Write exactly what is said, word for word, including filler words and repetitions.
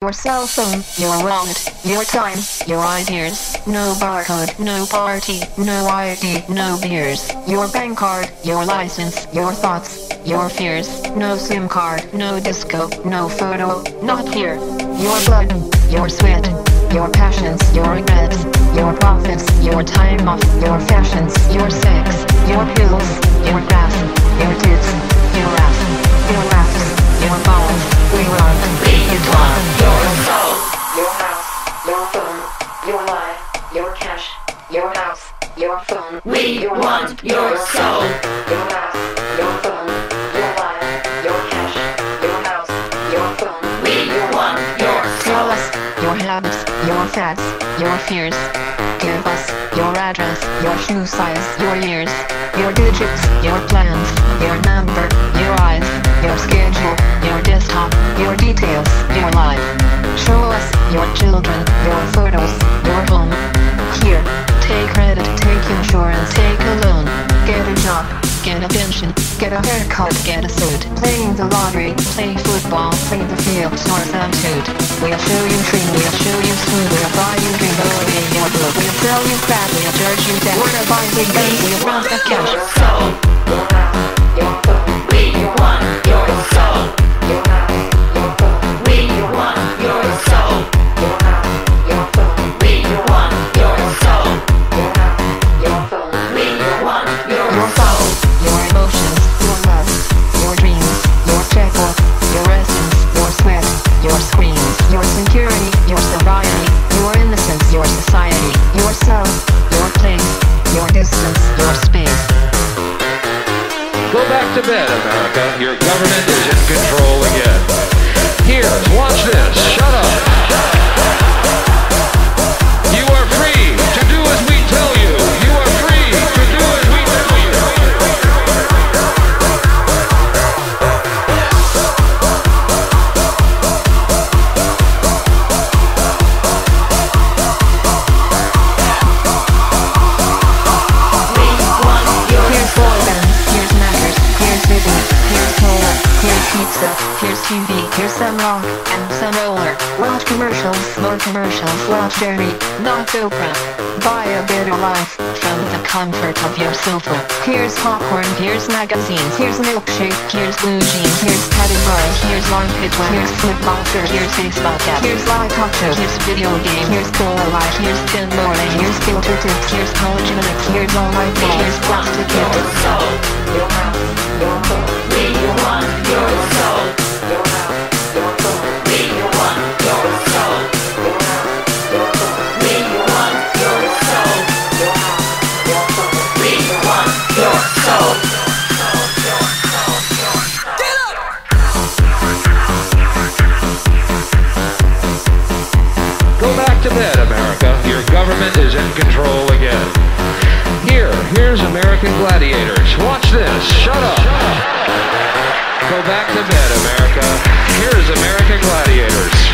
Your cell phone, your wallet, your time, your ideas. No barcode, no party, no I D, no beers. Your bank card, your license, your thoughts, your fears. No SIM card, no disco, no photo, not here. Your blood, your sweat, your passions, your regrets, your profits, your time off, your fashions, your sex, your pills, your grass, your tits, your ass, your laughs, your balls. We want, we want your soul, your house, your phone, your life, your cash, your house, your phone. We want your soul, your house, your phone, your life, your cash, your house, your phone. We want your soul. Tell us your habits, your fads, your fears. Give us your address, your shoe size, your years, your digits, your plans, your number, your eyes, your schedule, your desktop, your details, your life. Show us your children, your photos, your home. Here, take credit, take insurance, take a loan. Get a job, get a pension, get a haircut, get a suit. Playing the lottery, play football, play the field, Northampton. We'll show you train, we'll show you swim, we'll buy you drink, we'll pay your bill, we'll sell you crap, we'll charge you debt, we'll buy big guns, we'll run the cash. Your soul, your house, your phone. We want your soul. Your house, your phone. We want your soul. Your house, your phone. We want your soul. Your house, your phone. We want your soul. Your emotions, your love, your dreams, your checkbook, your essence, your sweat, your screams, your security, your sobriety, your innocence, your society, yourself, your place, your distance, your space. Go back to bed, America. Your government is in control again. Here, watch this. Shut up. You are free to do as we tell you. You are free to do as we tell you. Here's boy bands, here's Mackers, here's Vivi, here's Cola, here's pizza, here's T V, here's some rock, and some roller. Watch commercials, more commercials, watch Jerry, not Oprah. Buy a better life, from the comfort of your sofa. Here's popcorn, here's magazines, here's milkshake, here's blue jeans, here's Patty Bar, here's armpit wax, here's football shirt, here's baseball cap, here's live talk show, here's video game, here's Cola Life, here's Tim Morley, here's filter tips, here's collagen mix, here's all my balls, here's plastic hips. Your soul, your house, your phone. We want your soul. Your house, your phone. We want your soul. Your house, your phone. We want your soul. Your house, your phone. We want your soul. Get up! Go back to bed, America. Your government is in control again. Here, here's American Gladiators. Watch this. Shut up. Go back to bed, America. Here's American Gladiators.